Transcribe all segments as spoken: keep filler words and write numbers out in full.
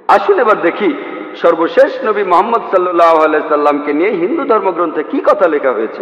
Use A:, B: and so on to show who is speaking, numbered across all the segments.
A: আসুন এবার দেখি সর্বশেষ নবী মুহাম্মদ সাল্লাল্লাহু আলাইহি সাল্লামকে নিয়ে হিন্দু ধর্মগ্রন্থে কি কথা লেখা হয়েছে।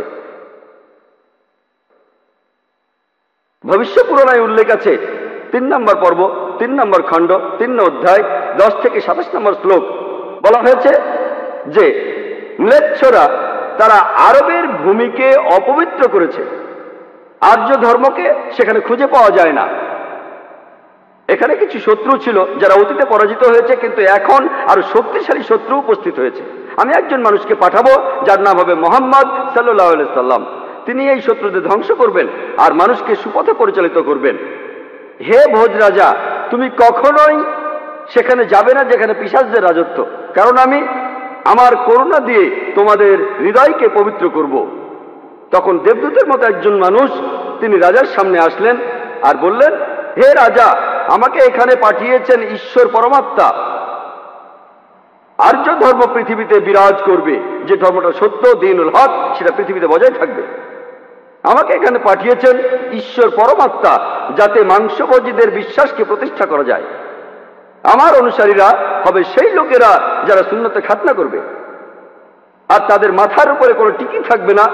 A: ভবিষ্য পুরাণায় উল্লেখ আছে তিন নম্বর পর্ব, তিন নম্বর খণ্ড, তিন অধ্যায়, দশ থেকে সাতাশ নম্বর শ্লোক। বলা হয়েছে যে ম্লেচ্ছরা তারা আরবের ভূমিকে অপবিত্র করেছে, আর্য ধর্মকে সেখানে খুঁজে পাওয়া যায় না। এখানে কিছু শত্রু ছিল যারা অতীতে পরাজিত হয়েছে, কিন্তু এখন আরো শক্তিশালী শত্রু উপস্থিত হয়েছে। আমি একজন মানুষকে পাঠাবো যার নাম হবে মুহাম্মদ সাল্লাল্লাহু আলাইহি সাল্লাম। তিনি এই শত্রুদের ধ্বংস করবেন আর মানুষকে সুপথে পরিচালিত করবেন। হে ভোজ রাজা, তুমি কখনোই সেখানে যাবে না যেখানে পিশাচদের রাজত্ব, কারণ আমি আমার করুণা দিয়ে তোমাদের হৃদয়কে পবিত্র করব। তখন দেবদূতের মতো একজন মানুষ তিনি রাজার সামনে আসলেন আর বললেন, হে রাজা, আমাকে এখানে পাঠিয়েছেন ঈশ্বর পরমাত্মা। আর্য ধর্ম পৃথিবীতে বিরাজ করবে, যে ধর্মটা সত্য, দ্বীনুল হক, সেটা পৃথিবীতে বজায় থাকবে। আমাকে এখানে পাঠিয়েছেন ঈশ্বর পরমাত্মা, যাতে মাংসভোজীদের বিশ্বাসকে প্রতিষ্ঠা করা যায়। আমার অনুসারীরা হবে সেই লোকেরা যারা সুন্নতে খাতনা করবে, আর তাদের মাথার উপরে কোনো টিকি থাকবে না।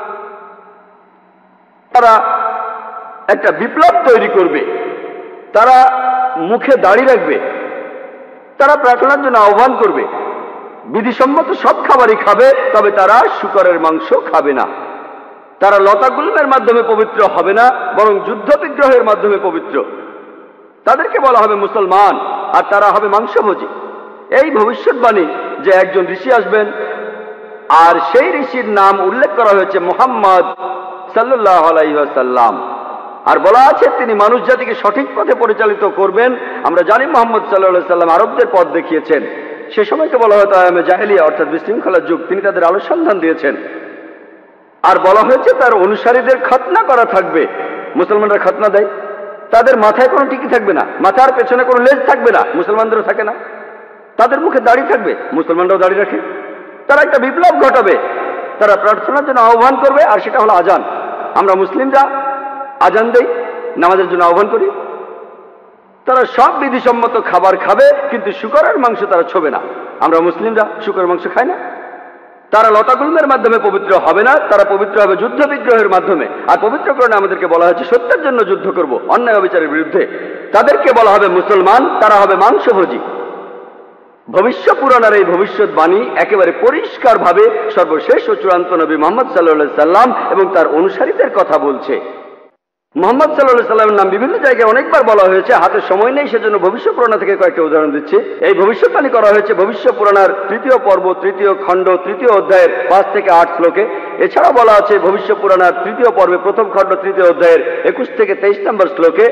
A: তারা একটা বিপ্লব তৈরি করবে, তারা মুখে দাড়ি রাখবে, তারা প্রার্থনার জন্য আহ্বান করবে, বিধিসম্মত সব খাবারই খাবে, তবে তারা শূকরের মাংস খাবে না। তারা লতাগুল্মের মাধ্যমে পবিত্র হবে না, বরং যুদ্ধ বিগ্রহের মাধ্যমে পবিত্র। তাদেরকে বলা হবে মুসলমান, আর তারা হবে মাংসভোজী। এই ভবিষ্যৎবাণী যে একজন ঋষি আসবেন, আর সেই ঋষির নাম উল্লেখ করা হয়েছে মুহাম্মদ সাল্লাল্লাহু আলাইহি ওয়াসাল্লাম। আর বলা আছে তিনি মানুষ জাতিকে সঠিক পথে পরিচালিত করবেন। আমরা জানি মুহাম্মদ সাল্লাল্লাহু আলাইহি ওয়াসাল্লাম আরবদের পথ দেখিয়েছেন। সে সময়কে বলা হতো আয়ামে জাহেলিয়া, অর্থাৎ বিশৃঙ্খলার যুগ। তিনি তাদের আলো সন্ধান দিয়েছেন। আর বলা হয়েছে তার অনুসারীদের খতনা করা থাকবে। মুসলমানরা খতনা দেয়, তাদের মাথায় কোনো টিকি থাকবে না, মাথার পেছনে কোনো লেজ থাকবে না, মুসলমানদেরও থাকে না। তাদের মুখে দাড়ি থাকবে, মুসলমানরাও দাড়ি রাখে। তারা একটা বিপ্লব ঘটাবে, তারা প্রার্থনার জন্য আহ্বান করবে, আর সেটা হলো আজান। আমরা মুসলিমরা আজান দেই, নামাজের জন্য আহ্বান করি। তারা সব বিধিসম্মত খাবার খাবে, কিন্তু শূকরের মাংস তারা ছোবে না। আমরা মুসলিমরা শূকরের মাংস খাই না। তারা লতাগুল্মের মাধ্যমে পবিত্র হবে না, তারা পবিত্র হবে যুদ্ধ বিগ্রহের মাধ্যমে। আর পবিত্রকরণে আমাদেরকে বলা হয়েছে সত্যের জন্য যুদ্ধ করব, অন্যায় অবিচারের বিরুদ্ধে। তাদেরকে বলা হবে মুসলমান, তারা হবে মাংসভোজী। ভবিষ্য পুরাণের এই ভবিষ্যৎবাণী একেবারে পরিষ্কার ভাবে সর্বশেষ ও চূড়ান্ত নবী মুহাম্মদ সাল্লাল্লাহু আলাইহি সাল্লাম এবং তার অনুসারীদের কথা বলছে। মুহাম্মদ সাল্লাল্লাহু আলাইহি সাল্লামের নাম বিভিন্ন জায়গায় অনেকবার বলা হয়েছে, হাতে সময় নেই, সেজন্য ভবিষ্য পুরাণ থেকে কয়েকটা উদাহরণ দিচ্ছি। এই ভবিষ্যৎবাণী করা হয়েছে ভবিষ্য পুরাণের তৃতীয় পর্ব, তৃতীয় খণ্ড, তৃতীয় অধ্যায়ের পাঁচ থেকে আট শ্লোকে। এছাড়াও বলা আছে ভবিষ্য পুরাণের তৃতীয় পর্বে প্রথম খণ্ড, তৃতীয় অধ্যায়ের একুশ থেকে তেইশ নম্বর শ্লোকে।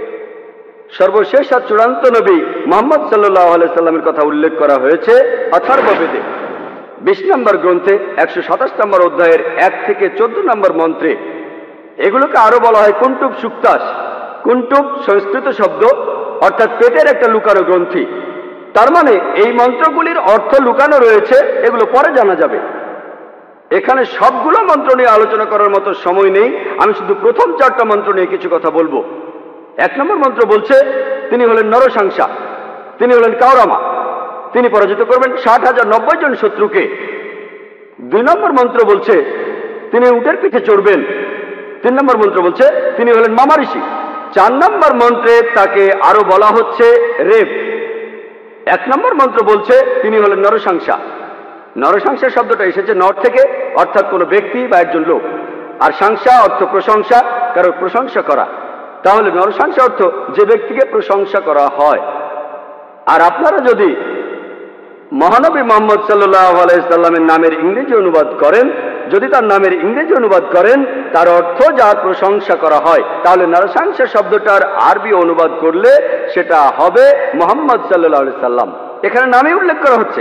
A: সর্বশেষ আর চূড়ান্ত নবী মুহাম্মদ সাল্লাল্লাহু আলাইহি সাল্লামের কথা উল্লেখ করা হয়েছে অথর্ববেদে বিশ নম্বর গ্রন্থে একশো সাতাশ নম্বর অধ্যায়ের এক থেকে চোদ্দ নম্বর মন্ত্রে। এগুলোকে আরো বলা হয় কুন্টুব সুক্তাস। কুন্টুব সংস্কৃত শব্দ, অর্থাৎ পেটের একটা লুকানো গ্রন্থি। তার মানে এই মন্ত্রগুলির অর্থ লুকানো রয়েছে, এগুলো পরে জানা যাবে। এখানে সবগুলো মন্ত্র নিয়ে আলোচনা করার মতো সময় নেই, আমি শুধু প্রথম চারটা মন্ত্র নিয়ে কিছু কথা বলবো। এক নম্বর মন্ত্র বলছে তিনি হলেন নরসাংসা, তিনি হলেন কাওরামা, তিনি পরাজিত করবেন ষাট হাজার নব্বই জন শত্রুকে। দুই নম্বর মন্ত্র বলছে তিনি উটের পিঠে চড়বেন। তিন নম্বর মন্ত্র বলছে তিনি হলেন মামা ঋষি। চার নম্বর মন্ত্রে তাকে আরো বলা হচ্ছে রেব। এক নম্বর মন্ত্র বলছে তিনি হলেন নরসাংসা। নরসাংসা শব্দটা এসেছে নর থেকে, অর্থাৎ কোনো ব্যক্তি বা একজন লোক। আর সাংসা অর্থ প্রশংসা, কারো প্রশংসা করা। তাহলে নরসাংসা অর্থ যে ব্যক্তিকে প্রশংসা করা হয়। আর আপনারা যদি মহানবী মুহাম্মদ সাল্লাল্লাহু আলাইহি সাল্লামের নামের ইংরেজি অনুবাদ করেন, যদি তার নামের ইংরেজি অনুবাদ করেন তার অর্থ যার প্রশংসা করা হয়, তাহলে নরসাংসা শব্দটার আরবি অনুবাদ করলে সেটা হবে মুহাম্মদ সাল্লাল্লাহু আলাইহি সাল্লাম। এখানে নামে উল্লেখ করা হচ্ছে।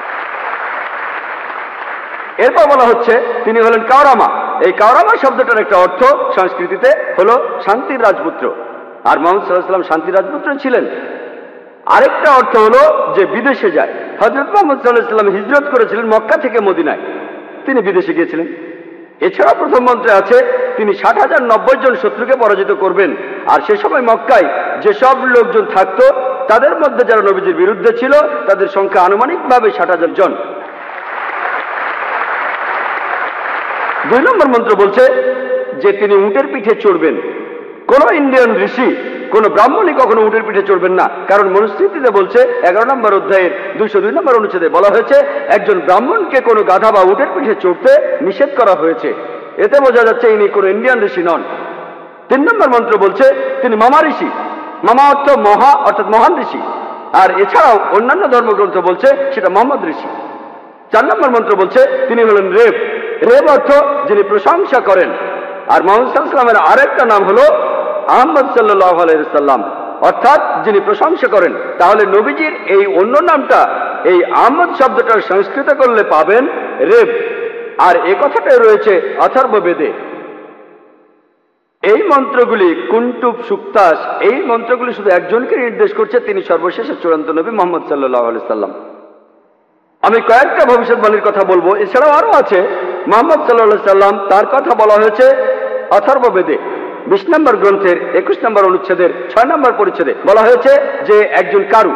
A: এরপর বলা হচ্ছে তিনি হলেন কাওরামা। এই কাওরামা শব্দটার একটা অর্থ সংস্কৃতিতে হলো শান্তির রাজপুত্র। আর মুহাম্মদ সাল্লাল্লাহু আলাইহি সাল্লাম শান্তির রাজপুত্র ছিলেন। আরেকটা অর্থ হলো যে বিদেশে যায়। হযরত মুহাম্মদ সাল্লাল্লাহু আলাইহি সাল্লাম হিজরত করেছিলেন মক্কা থেকে মদিনায়, তিনি বিদেশে গিয়েছিলেন। এছাড়া প্রথম মন্ত্রে আছে তিনি ষাট হাজার নব্বই জন শত্রুকে পরাজিত করবেন। আর সে সময় মক্কায় যেসব লোকজন থাকতো তাদের মধ্যে যারা নবীজির বিরুদ্ধে ছিল তাদের সংখ্যা আনুমানিকভাবে ষাট হাজার জন। দুই নম্বর মন্ত্র বলছে যে তিনি উটের পিঠে চড়বেন। কোন ইন্ডিয়ান ঋষি, কোন ব্রাহ্মণই কখনো উটের পিঠে চড়বেন না, কারণ মনুস্মৃতিতে বলছে এগারো নম্বর অধ্যায়ের দুইশো দুই নম্বর অনুচ্ছেদে বলা হয়েছে একজন ব্রাহ্মণকে কোনো গাধা বা উটের পিঠে চড়তে নিষেধ করা হয়েছে। এতে বোঝা যাচ্ছে ইনি কোনো ইন্ডিয়ান ঋষি নন। তিন নম্বর মন্ত্র বলছে তিনি মামা ঋষি। মামা অর্থ মহা, অর্থাৎ মহান ঋষি। আর এছাড়াও অন্যান্য ধর্মগ্রন্থ বলছে সেটা মোহাম্মদ ঋষি। চার নম্বর মন্ত্র বলছে তিনি হলেন রেব। রেব অর্থ যিনি প্রশংসা করেন। আর মোহাম্মদ সাল্লাল্লাহু আলাইহি ওয়াসাল্লামের আরেকটা নাম হলো আহমদ সাল্লাল্লাহু আলাইহি ওয়াসাল্লাম, অর্থাৎ যিনি প্রশংসা করেন। তাহলে নবীজির এই অন্য নামটা এই আহমদ শব্দটার সংস্কৃত করলে পাবেন রেব। আর এ কথাটাই রয়েছে অথর্ব বেদে। এই মন্ত্রগুলি কুন্টুব সুক্তাস, এই মন্ত্রগুলি শুধু একজনকে নির্দেশ করছে, তিনি সর্বশেষ চূড়ান্ত নবী মুহাম্মদ সাল্লাল্লাহু আলাইহি ওয়াসাল্লাম। আমি কয়েকটা ভবিষ্যৎবাণীর কথা বলবো, এছাড়াও আরো আছে। মুহাম্মদ সাল্লাল্লাহু আলাইহি ওয়াসাল্লাম তার কথা বলা হয়েছে অথর্ব বেদে বিশ নম্বর গ্রন্থের একুশ নম্বর অনুচ্ছেদের ছয় নম্বর পরিচ্ছেদে বলা হয়েছে যে একজন কারু,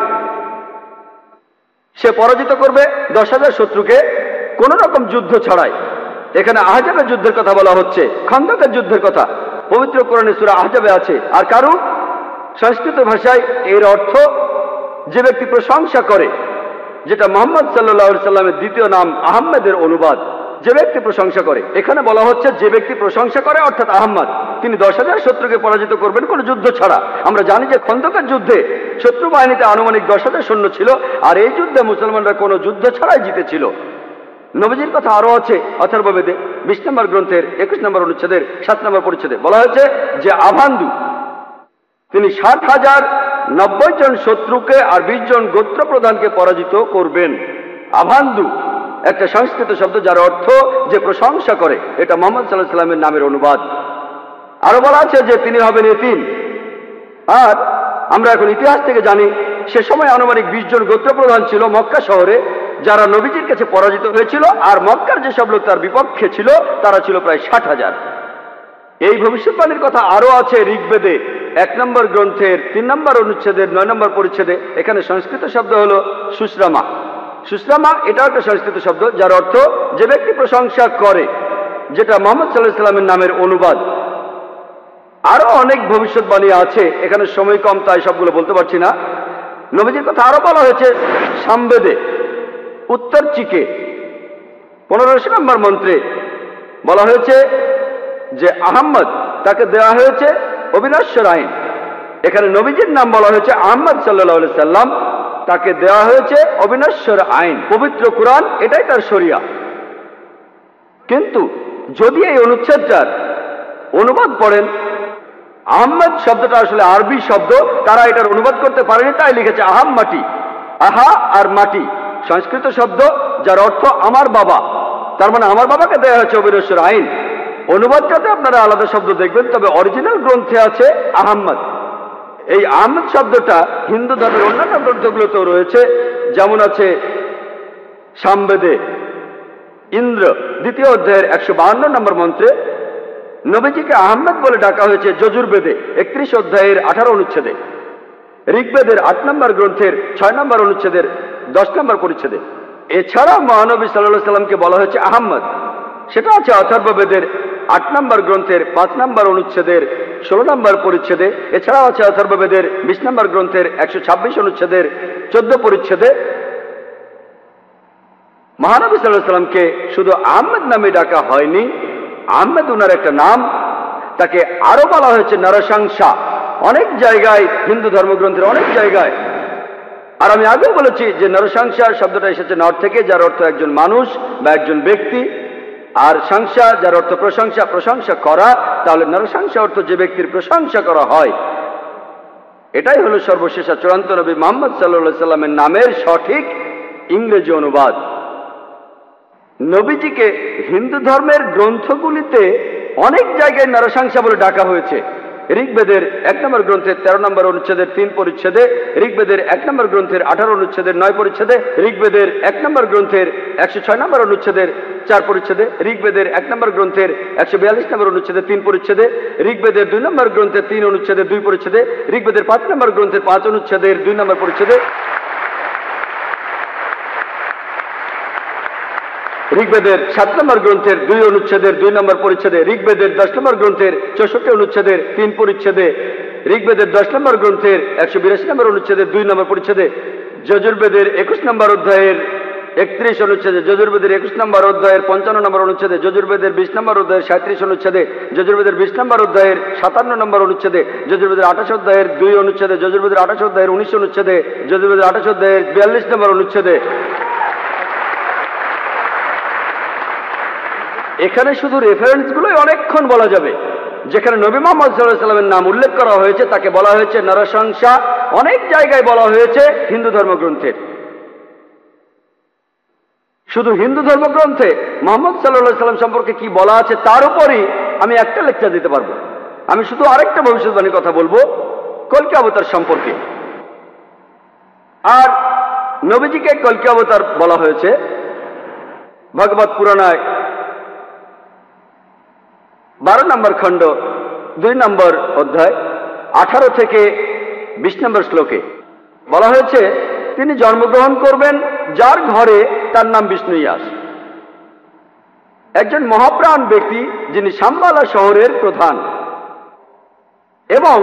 A: সে পরাজিত করবে দশ হাজার শত্রুকে কোন রকম যুদ্ধ ছাড়াই। এখানে আহজাবের যুদ্ধের কথা বলা হচ্ছে, খন্দকের যুদ্ধের কথা পবিত্র কোরআনে সূরা আহজাবে আছে। আর কারু সংস্কৃত ভাষায় এর অর্থ যে ব্যক্তি প্রশংসা করে, যেটা মুহাম্মদ সাল্লাল্লাহু আলাইহি সাল্লামের দ্বিতীয় নাম আহমেদের অনুবাদ। যে ব্যক্তি প্রশংসা করে, এখানে বলা হচ্ছে যে ব্যক্তি প্রশংসা করে অর্থাৎ আহমদ, তিনি দশ হাজার শত্রুকে পরাজিত করবেন কোনো যুদ্ধ ছাড়া। আমরা জানি যে খন্দকের যুদ্ধে শত্রু বাহিনীতে আনুমানিক দশ হাজার সৈন্য ছিল, আর এই যুদ্ধে মুসলমানরা কোনো যুদ্ধ ছাড়াই জিতেছিল। নবীজির কথা আরো আছে অথর্ব বেদে বিশ নম্বর গ্রন্থের একুশ নম্বর অনুচ্ছেদের সাত নম্বর পরিচ্ছেদে বলা হয়েছে যে আভান্দু তিনি ষাট হাজার নব্বই জন শত্রুকে আর বিশ জন গোত্র প্রধানকে পরাজিত করবেন। আভান্দু একটা সংস্কৃত শব্দ যার অর্থ যে প্রশংসা করে, এটা মুহাম্মদ সাল্লাল্লাহু আলাইহি সাল্লামের নামের অনুবাদ। আরো বলা আছে যে তিনি হবেন এতিম। আর আমরা এখন ইতিহাস থেকে জানি সে সময় আনুমানিক বিশ জন গোত্র প্রধান ছিল মক্কা শহরে, যারা নবীজির কাছে পরাজিত হয়েছিল। আর মক্কার যেসব লোক তার বিপক্ষে ছিল তারা ছিল প্রায় ষাট হাজার। এই ভবিষ্যৎবাণীর কথা আরো আছে ঋগ্বেদে এক নম্বর গ্রন্থের তিন নম্বর অনুচ্ছেদের নয় নম্বর পরিচ্ছেদে। এখানে সংস্কৃত শব্দ হলো সুশ্রামা। সুশ্রামা এটাও একটা সংস্কৃত শব্দ যার অর্থ যে ব্যক্তি প্রশংসা করে, যেটা মুহাম্মদ সাল্লাল্লাহু আলাইহি সাল্লামের নামের অনুবাদ। আরো অনেক ভবিষ্যৎবাণী আছে, এখানে সময় কম তাই সবগুলো বলতে পারছি না। নবীজির কথা আরো বলা হয়েছে সামবেদে উত্তর চিকে পনেরোশো নম্বর মন্ত্রে বলা হয়েছে যে আহম্মদ তাকে দেওয়া হয়েছে অবিনশ্বর আইন। এখানে নবীজির নাম বলা হয়েছে আহমদ সাল্লাল্লাহু আলাইহি সাল্লাম, তাকে দেওয়া হয়েছে অবিনশ্বর আইন। পবিত্র কুরআন এটাই তার শরিয়া। কিন্তু যদি এই অনুচ্ছেদটার অনুবাদ পড়েন, আহমদ শব্দটা আসলে আরবি শব্দ, তারা এটার অনুবাদ করতে পারেনি, তাই লিখেছে আহাম মাটি। আহা আর মাটি সংস্কৃত শব্দ যার অর্থ আমার বাবা, তার মানে আমার বাবাকে দেওয়া হয়েছে অবিনশ্বর আইন। অনুবাদটাতে আপনারা আলাদা শব্দ দেখবেন, তবে অরিজিনাল গ্রন্থে আছে আহম্মদ। এই আহমদ শব্দটা হিন্দু ধর্মের অন্যান্য গ্রন্থগুলোতেও রয়েছে, যেমন আছে সামবেদে ইন্দ্র দ্বিতীয় অধ্যায়ের একশো বাহান্ন নম্বর মন্ত্রে নবীজিকে আহমদ বলে ডাকা হয়েছে যজুর্বেদে একত্রিশ অধ্যায়ের আঠারো অনুচ্ছেদে, ঋগ্বেদের আট নম্বর গ্রন্থের ছয় নম্বর অনুচ্ছেদের দশ নম্বর পরিচ্ছেদে। এছাড়া মহানবী সাল্লাল্লাহু আলাইহি সাল্লামকে বলা হয়েছে আহমদ, সেটা আছে অথর্ববেদের আট নম্বর গ্রন্থের পাঁচ নম্বর অনুচ্ছেদের ষোলো নম্বর পরিচ্ছেদে। এছাড়াও আছে অথর্ববেদের বিশ নম্বর গ্রন্থের একশো ছাব্বিশ অনুচ্ছেদের চোদ্দ পরিচ্ছেদে। মহানবী সাল্লাল্লাহু আলাইহি সাল্লামকে শুধু আহমদ নামে ডাকা হয়নি, আহমদ উনার একটা নাম, তাকে আরো বলা হয়েছে নরসংসা অনেক জায়গায়, হিন্দু ধর্মগ্রন্থের অনেক জায়গায়। আর আমি আগেও বলেছি যে নরসংসা শব্দটা এসেছে নর থেকে, যার অর্থ একজন মানুষ বা একজন ব্যক্তি। আর সংসা যার অর্থ প্রশংসা, প্রশংসা করা। তাহলে নরসংসা অর্থ যে ব্যক্তির প্রশংসা করা হয়। এটাই হলো সর্বশেষ চূড়ান্ত নবী মুহাম্মদ সাল্লাল্লাহু আলাইহি সাল্লামের নামের সঠিক ইংরেজি অনুবাদ। নবীজিকে হিন্দু ধর্মের গ্রন্থগুলিতে অনেক জায়গায় নরসংসা বলে ডাকা হয়েছে, ঋগ্বেদের এক নম্বর গ্রন্থের তেরো নম্বর অনুচ্ছেদের তিন পরিচ্ছেদে, ঋগ্বেদের এক নম্বর গ্রন্থের আঠারো অনুচ্ছেদের নয় পরিচ্ছেদে, ঋগ্বেদের এক নম্বর গ্রন্থের একশো ছয় নম্বর অনুচ্ছেদের চার পরিচ্ছেদে, ঋগ্বেদের এক নম্বর গ্রন্থের একশো বিয়াল্লিশ নম্বর অনুচ্ছেদের তিন পরিচ্ছেদে, ঋগ্বেদের দুই নম্বর গ্রন্থের তিন অনুচ্ছেদের দুই পরিচ্ছেদে, ঋগ্বেদের পাঁচ নম্বর গ্রন্থের পাঁচ অনুচ্ছেদের দুই নম্বর পরিচ্ছেদে, ঋগ্বেদের সাত নম্বর গ্রন্থের দুই অনুচ্ছেদের দুই নম্বর পরিচ্ছেদে, ঋগ্বেদের দশ নম্বর গ্রন্থের চৌষট্টি অনুচ্ছেদের তিন পরিচ্ছেদে, ঋগ্বেদের দশ নম্বর গ্রন্থের একশো বিরাশি নম্বর অনুচ্ছেদের দুই নম্বর পরিচ্ছেদে, যজুর্বেদের একুশ নম্বর অধ্যায়ের একত্রিশ অনুচ্ছেদে, যজুর্বেদের একুশ নম্বর অধ্যায়ের পঞ্চান্ন নম্বর অনুচ্ছেদে, যজুর্বেদের বিশ নম্বর অধ্যায়ের সাঁত্রিশ অনুচ্ছেদে, যজুর্বেদের বিশ নম্বর অধ্যায়ের সাতান্ন নম্বর অনুচ্ছেদে, যজুর্বেদের আঠাশ অধ্যায়ের দুই অনুচ্ছেদে, যজুর্বেদের আঠাশ অধ্যায়ের উনিশ অনুচ্ছেদে, যজুর্বেদের আঠাশ অধ্যায়ের বিয়াল্লিশ নম্বর অনুচ্ছেদে। এখানে শুধু রেফারেন্সগুলোই অনেকক্ষণ বলা যাবে। যেখানে নবী মুহাম্মদ সাল্লাল্লাহু আলাইহি সাল্লামের নাম উল্লেখ করা হয়েছে তাকে বলা হয়েছে নরশংসা, অনেক জায়গায় বলা হয়েছে হিন্দু ধর্মগ্রন্থের। শুধু হিন্দু ধর্মগ্রন্থে মুহাম্মদ সাল্লাল্লাহু আলাইহি সাল্লাম সম্পর্কে কি বলা আছে তার উপরই আমি একটা লেকচার দিতে পারবো। আমি শুধু আরেকটা ভবিষ্যৎবাণীর কথা বলবো কল্কি অবতার সম্পর্কে। আর নবীজিকে কল্কি অবতার বলা হয়েছে ভগবত পুরাণায় বারো নম্বর খণ্ড দুই নম্বর অধ্যায় আঠারো থেকে বিশ নম্বর শ্লোকে বলা হয়েছে তিনি জন্মগ্রহণ করবেন যার ঘরে তার নাম বিষ্ণু ইয়াস, একজন মহাপ্রাণ ব্যক্তি যিনি শাম্বালা শহরের প্রধান, এবং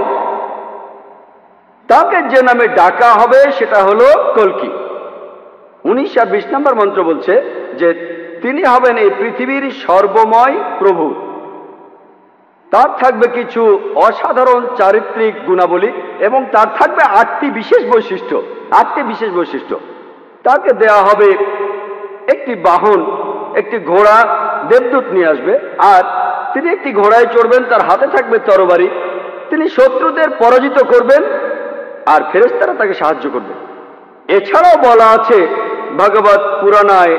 A: তাকে যে নামে ডাকা হবে সেটা হলো কল্কি। উনিশ আর বিশ নম্বর মন্ত্র বলছে যে তিনি হবেন এই পৃথিবীর সর্বময় প্রভু। তার থাকবে কিছু অসাধারণ চারিত্রিক গুণাবলী এবং তার থাকবে আটটি বিশেষ বৈশিষ্ট্য। আটটি বিশেষ বৈশিষ্ট্য তাকে দেয়া হবে একটি বাহন, একটি ঘোড়া দেবদূত নিয়ে আসবে, আর তিনি একটি ঘোড়ায় চড়বেন, তার হাতে থাকবে তরবারি, তিনি শত্রুদের পরাজিত করবেন আর ফেরেশতারা তাকে সাহায্য করবে। এছাড়াও বলা আছে ভগবত পুরাণায়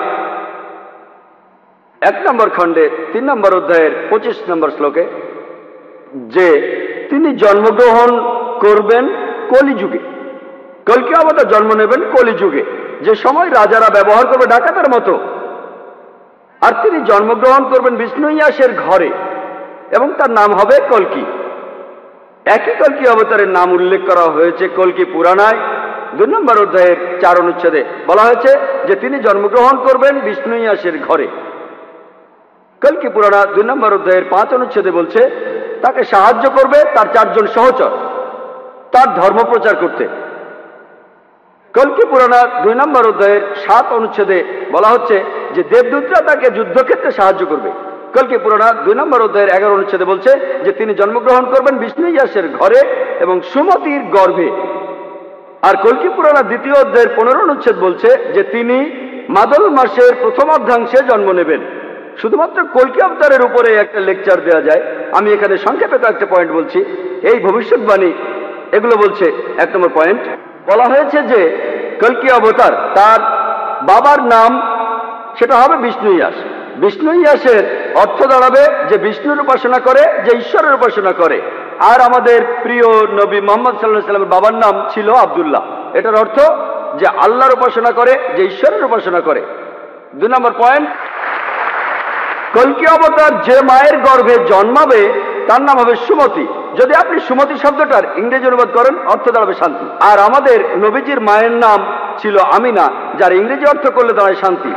A: এক নম্বর খণ্ডে তিন নম্বর অধ্যায়ের পঁচিশ নম্বর শ্লোকে যে তিনি জন্মগ্রহণ করবেন কলিযুগে। কল্কি অবতার জন্ম নেবেন কলিযুগে, যে সময় রাজারা ব্যবহার করবে ডাকাতের মতো। আর তিনি জন্মগ্রহণ করবেন বিষ্ণু ইয়াসের ঘরে এবং তার নাম হবে কল্কি। একই কল্কি অবতারের নাম উল্লেখ করা হয়েছে কল্কি পুরাণায় দুই নম্বর অধ্যায়ের চার অনুচ্ছেদে। বলা হয়েছে যে তিনি জন্মগ্রহণ করবেন বিষ্ণু ইয়াসের ঘরে। কল্কি পুরাণা দুই নম্বর অধ্যায়ের পাঁচ অনুচ্ছেদে বলছে তাকে সাহায্য করবে তার চারজন সহচর তার ধর্ম প্রচার করতে। কল্কি পুরাণা দুই নম্বর অধ্যায়ের সাত অনুচ্ছেদে বলা হচ্ছে যে দেবদূতরা তাকে যুদ্ধক্ষেত্রে সাহায্য করবে। কল্কি পুরাণা দুই নম্বর অধ্যায়ের এগারো অনুচ্ছেদে বলছে যে তিনি জন্মগ্রহণ করবেন বিষ্ণু ইয়াসের ঘরে এবং সুমতির গর্ভে। আর কল্কি পুরাণা দ্বিতীয় অধ্যায়ের পনেরো অনুচ্ছেদ বলছে যে তিনি মাদল মাসের প্রথম অর্ধাংশে জন্ম নেবেন। শুধুমাত্র কল্কি অবতারের উপরে একটা লেকচার দেওয়া যায়, আমি এখানে সংক্ষেপে একটা পয়েন্ট বলছি। এই ভবিষ্যৎবাণী এগুলো বলছে এক নম্বর পয়েন্ট বলা হয়েছে যে কল্কি অবতার তার বাবার নাম সেটা হবে বিষ্ণু ইয়াস। বিষ্ণু ইয়াসের অর্থ দাঁড়াবে যে বিষ্ণুর উপাসনা করে, যে ঈশ্বরের উপাসনা করে। আর আমাদের প্রিয় নবী মুহাম্মদ সাল্লাল্লাহু আলাইহি সাল্লামের বাবার নাম ছিল আব্দুল্লাহ। এটার অর্থ যে আল্লাহর উপাসনা করে, যে ঈশ্বরের উপাসনা করে। দুই নম্বর পয়েন্ট, কল্কি অবতার যে মায়ের গর্ভে জন্মাবে তার নাম হবে সুমতি। যদি আপনি সুমতি শব্দটার ইংরেজি অনুবাদ করেন অর্থ দাঁড়াবে শান্তি। আর আমাদের নবীজির মায়ের নাম ছিল আমিনা, যার ইংরেজি অর্থ করলে দাঁড়ায় শান্তি।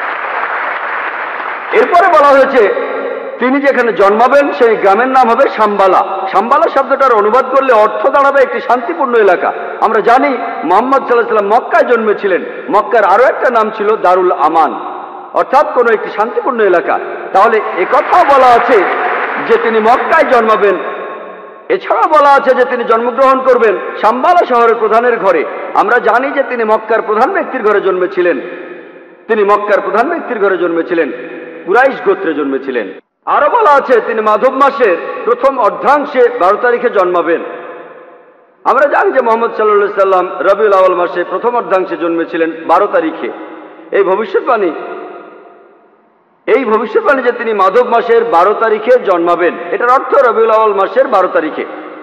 A: এরপরে বলা হয়েছে তিনি যেখানে জন্মাবেন সেই গ্রামের নাম হবে শাম্বালা। শাম্বালা শব্দটার অনুবাদ করলে অর্থ দাঁড়াবে একটি শান্তিপূর্ণ এলাকা। আমরা জানি মুহাম্মদ সাল্লাল্লাহু আলাইহি সাল্লাম মক্কায় জন্মেছিলেন। মক্কার আরো একটা নাম ছিল দারুল আমান, অর্থাৎ কোন একটি শান্তিপূর্ণ এলাকা। তাহলে একথাও বলা আছে যে তিনি মক্কায় জন্মাবেন। এছাড়াও বলা আছে যে তিনি জন্মগ্রহণ করবেন শাম্বালা শহরের প্রধানের ঘরে। আমরা জানি যে তিনি মক্কার প্রধান ব্যক্তির ঘরে জন্মেছিলেন। তিনি মক্কার প্রধান ব্যক্তির ঘরে জন্মেছিলেন, কুরাইশ গোত্রে জন্মেছিলেন। আরো বলা আছে তিনি মাধব মাসের প্রথম অর্ধাংশে বারো তারিখে জন্মাবেন। আমরা জানি যে মুহাম্মদ সাল্লাল্লাহু আলাইহি সাল্লাম রবিউল আউয়াল মাসে প্রথম অর্ধাংশে জন্মেছিলেন বারো তারিখে। এই ভবিষ্যৎবাণী এই ভবিষ্যৎবাণী যে তিনি মাধব মাসের বারো তারিখে জন্মাবেন, এটার অর্থ রবিউল আউয়াল মাসের বারো তারিখে।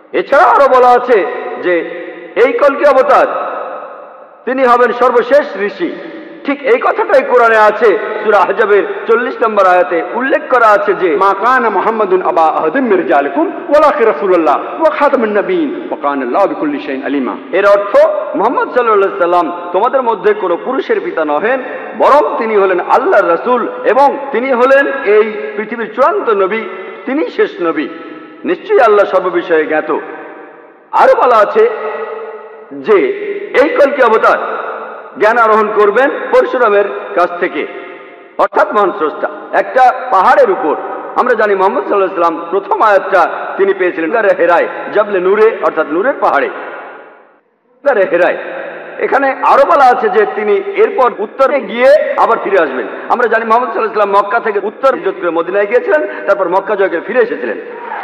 A: এছাড়া আরো বলা আছে যে এই কলকি অবতার তিনি হবেন সর্বশেষ ঋষি। ঠিক এই কথাটাই কোরআনে আছে, সূরা আহজাবের চল্লিশ নম্বর আয়াতে উল্লেখ করা আছে যে
B: মা কানা মুহাম্মাদুন আবা আহাদিন মির রিজালিকুম ওয়ালাকিন রাসূলুল্লাহ ওয়া খাতামুন নবিয়্যিন ওয়া কানা আল্লাহু বিকুল্লি শাইইন আলিমা।
A: এর অর্থ মুহাম্মদ সাল্লাল্লাহু আলাইহি সাল্লাম তোমাদের মধ্যে কোনো পুরুষের পিতা নহেন, বরং তিনি হলেন আল্লাহর রাসূল এবং তিনি হলেন এই পৃথিবীর চূড়ান্ত নবী, তিনি শেষ নবী। নিশ্চয়ই আল্লাহ সর্ববিষয়ে জ্ঞাত। আরো বলা আছে যে এই কলকি অবতার জ্ঞান আরোহণ করবেন পরশুরামের কাছ থেকে, অর্থাৎ মহান স্রষ্টা একটা পাহাড়ের উপর। আমরা জানি মুহাম্মদ সাল্লাল্লাহু আলাইহি সাল্লাম প্রথম আয়াতটা তিনি পেয়েছিলেন গারে হেরায়, জাবলে নূরে, অর্থাৎ নূরের পাহাড়ে, গারে হেরায়। এখানে আরো বলা আছে যে তিনি এরপর উত্তরে গিয়ে আবার ফিরে আসবেন। আমরা জানি মুহাম্মদ সাল্লাল্লাহু আলাইহি সাল্লাম মক্কা থেকে উত্তর হিজরত করে মদিনায় গিয়েছিলেন, তারপর মক্কা জয় করে ফিরে এসেছিলেন।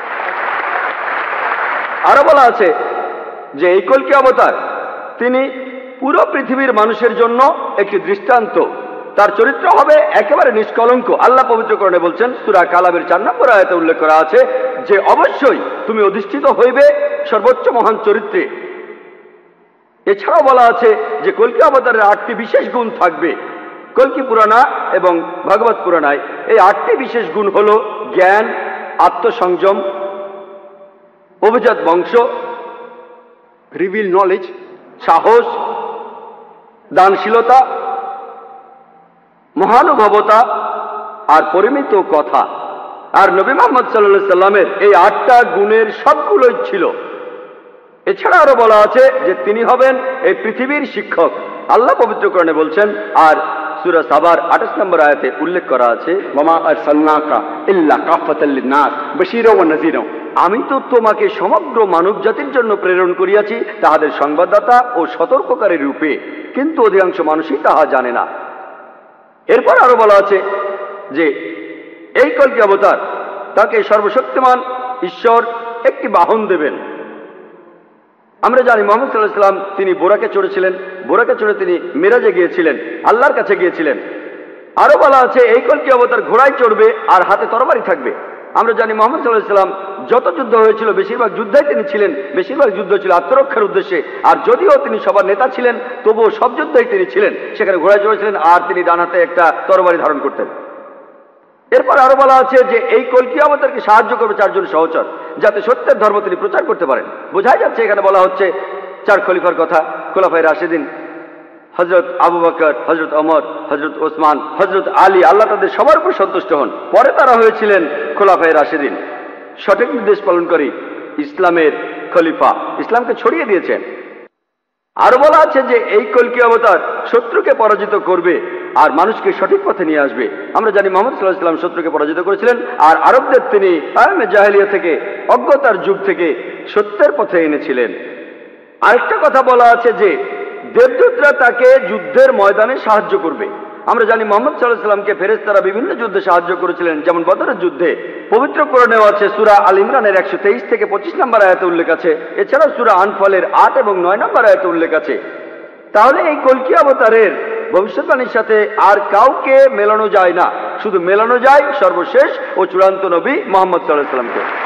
A: আরো বলা আছে যে এই কলকি অবতার তিনি পুরো পৃথিবীর মানুষের জন্য একটি দৃষ্টান্ত। তার চরিত্র হবে একেবারে নিষ্কলঙ্ক। আল্লাহ পবিত্রকরণে বলছেন, সূরা কালামের চার নম্বর আয়াতে উল্লেখ করা আছে যে অবশ্যই তুমি অধিষ্ঠিত হইবে সর্বোচ্চ মহান চরিত্রে। এছাড়াও বলা আছে যে কলকি অবতারের আটটি বিশেষ গুণ থাকবে। কলকি পুরাণা এবং ভাগবত পুরাণায় এই আটটি বিশেষ গুণ হল জ্ঞান, আত্মসংযম, অভিজাত বংশ,
B: রিভিল নলেজ,
A: সাহস, দানশীলতা, মহানুভবতা আর পরিমিত কথা। আর নবী মুহাম্মদ সাল্লাল্লাহু আলাইহি সাল্লামের এই আটটা গুণের সবগুলোই ছিল। এছাড়া আরো বলা আছে যে তিনি হবেন এই পৃথিবীর শিক্ষক। আল্লাহ পবিত্রকরণে বলছেন, আর সূরা সাবার আঠাশ নম্বর আয়াতে উল্লেখ করা আছে,
B: ওয়ামা আরসালনাকা ইল্লা কাফাতাল লিন-নাস বাশীরা ওয়া নাযীরা।
A: আমি তো তোমাকে সমগ্র মানব জাতির জন্য প্রেরণ করিয়াছি তাহাদের সংবাদদাতা ও সতর্ককারী রূপে, কিন্তু অধিকাংশ মানুষই তাহা জানে না। এরপর আরো বলা আছে যে এই কলকি অবতার তাকে সর্বশক্তিমান ঈশ্বর একটি বাহন দেবেন। আমরা জানি মুহাম্মদ সাল্লাল্লাহু আলাইহি সাল্লাম তিনি বোরাকে চড়েছিলেন, বোরাকে চড়ে তিনি মেরাজে গিয়েছিলেন, আল্লাহর কাছে গিয়েছিলেন। আরো বলা আছে এই কলকি অবতার ঘোড়ায় চড়বে আর হাতে তরবারি থাকবে। আমরা জানি মুহাম্মদ সাল্লাল্লাহু আলাইহি সাল্লাম যত যুদ্ধ হয়েছিল বেশিরভাগ যুদ্ধই তিনি ছিলেন, বেশিরভাগ যুদ্ধ ছিল আত্মরক্ষার উদ্দেশ্যে। আর যদিও তিনি সবার নেতা ছিলেন, তবুও সব যুদ্ধই তিনি ছিলেন সেখানে ঘোড়ায় চড়েছিলেন, আর তিনি ডান হাতে একটা তরবারি ধারণ করতেন। এরপর আরো বলা আছে যে এই কলকি অবতারকে সাহায্য করবে চারজন সহচর, যাতে সত্যের ধর্ম তিনি প্রচার করতে পারেন। বোঝাই যাচ্ছে এখানে বলা হচ্ছে চার খলিফার কথা, খোলাফায়ে রাশিদিন, হযরত আবু বকর, হযরত ওমর, হযরত ওসমান, হযরত আলী, আল্লাহ তাদের সবার উপর সন্তুষ্ট হন। পরে তারা হয়েছিলেন খোলাফায়ে রাশিদিন, সঠিক নির্দেশ পালনকারী ইসলামের খলিফা, ইসলামকে ছড়িয়ে দিয়েছেন। আরো বলা আছে যে এই কলকি অবতার শত্রুকে পরাজিত করবে আর মানুষকে সঠিক পথে নিয়ে আসবে। আমরা জানি মুহাম্মদ সাল্লাল্লাহু আলাইহি ওয়াসাল্লাম শত্রুকে পরাজিত করেছিলেন, আর আরবদের তিনি আয়ামে জাহেলিয়া থেকে, অজ্ঞতার যুগ থেকে সত্যের পথে এনেছিলেন। আরেকটা কথা বলা আছে যে দেবদূতরা তাকে যুদ্ধের ময়দানে সাহায্য করবে। আমরা জানি মুহাম্মদ সাল্লাল্লাহু আলাইহি ওয়াসাল্লামকে ফেরেশতারা বিভিন্ন যুদ্ধে সাহায্য করেছিলেন, যেমন বদরের যুদ্ধে। পবিত্র কোরআনেও আছে, সূরা আল ইমরানের একশো তেইশ থেকে পঁচিশ নম্বর আয়াতে উল্লেখ আছে। এছাড়াও সূরা আনফালের আট এবং নয় নম্বর আয়াতে উল্লেখ আছে। তাহলে এই কলকি অবতারের ভবিষ্যৎবাণীর সাথে আর কাউকে মেলানো যায় না, শুধু মেলানো যায় সর্বশেষ ও চূড়ান্ত নবী মুহাম্মদ সাল্লাল্লাহু আলাইহি ওয়াসাল্লামকে।